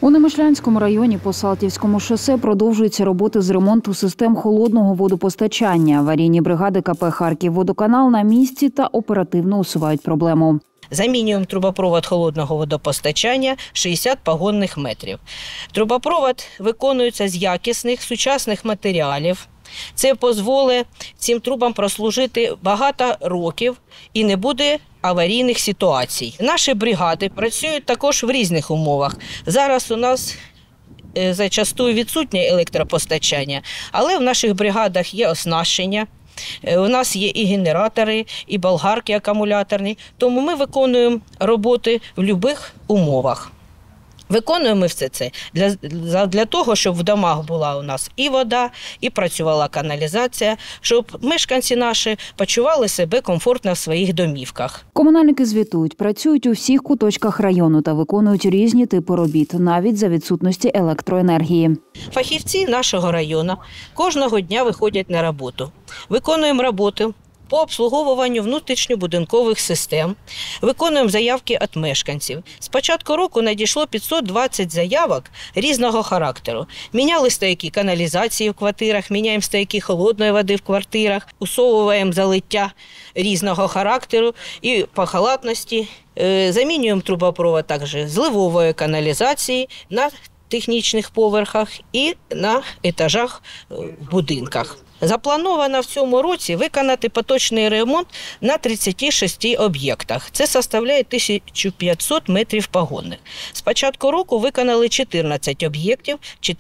У Немишлянському районі по Салтівському шосе продовжуються роботи з ремонту систем холодного водопостачання. Аварійні бригади КП «Харківводоканал» на місці та оперативно усувають проблему. Замінюємо трубопровод холодного водопостачання 60 погонних метрів. Трубопровод виконується з якісних сучасних матеріалів. Це дозволить цим трубам прослужити багато років і не буде аварійних ситуацій. Наші бригади працюють також в різних умовах. Зараз у нас зачасту відсутнє електропостачання, але в наших бригадах є оснащення. У нас є і генератори, і болгарки акумуляторні, тому ми виконуємо роботи в будь-яких умовах. Виконуємо все це для того, щоб в домах була у нас і вода, і працювала каналізація, щоб мешканці наші почували себе комфортно в своїх домівках. Комунальники звітують, працюють у всіх куточках району та виконують різні типи робіт, навіть за відсутності електроенергії. Фахівці нашого району кожного дня виходять на роботу. Виконуємо роботи по обслуговуванню внутрішньобудинкових систем, виконуємо заявки від мешканців. З початку року надійшло 520 заявок різного характеру. Міняли стояки каналізації в квартирах, міняємо стояки холодної води в квартирах, усовуємо залиття різного характеру і по халатності. Замінюємо трубопровод також зливової каналізації на технічних поверхах і на етажах в будинках. Заплановано в цьому році виконати поточний ремонт на 36 об'єктах. Це складає 1500 метрів погонних. З початку року виконали 14 об'єктів,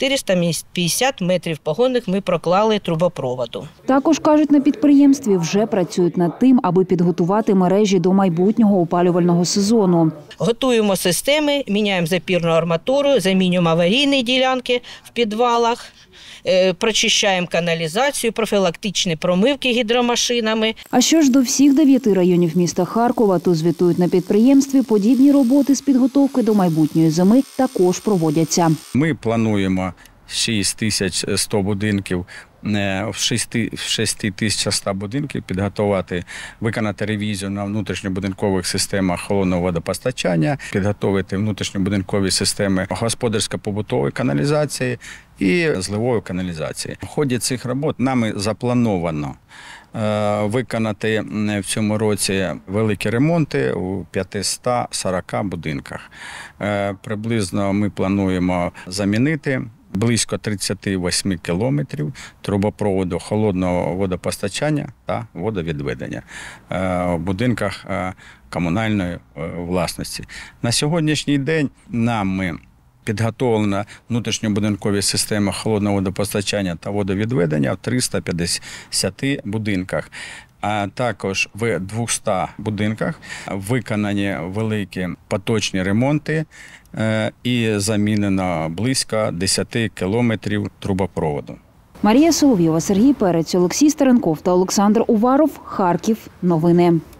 450 метрів погонних ми проклали трубопроводу. Також, кажуть, на підприємстві вже працюють над тим, аби підготувати мережі до майбутнього опалювального сезону. Готуємо системи, міняємо запірну арматуру, замінюємо аварійні ділянки в підвалах, прочищаємо каналізацію, профілактичні промивки гідромашинами. А що ж до всіх 9 районів міста Харкова, то звітують на підприємстві, подібні роботи з підготовки до майбутньої зими також проводяться. Ми плануємо 6100 будинків, в 6100 будинків підготувати, виконати ревізію на внутрішньобудинкових системах холодного водопостачання, підготовити внутрішньобудинкові системи господарсько-побутової каналізації і зливової каналізації. В ході цих робот нами заплановано виконати в цьому році великі ремонти у 540 будинках. Приблизно ми плануємо замінити близько 38 кілометрів трубопроводу холодного водопостачання та водовідведення в будинках комунальної власності. На сьогоднішній день нами підготовлена внутрішньобудинкові системи холодного водопостачання та водовідведення в 350 будинках. А також в 200 будинках виконані великі поточні ремонти і замінено близько 10 кілометрів трубопроводу. Марія Соловйова, Сергій Перець, Олексій Старенков та Олександр Уваров. Харків. Новини.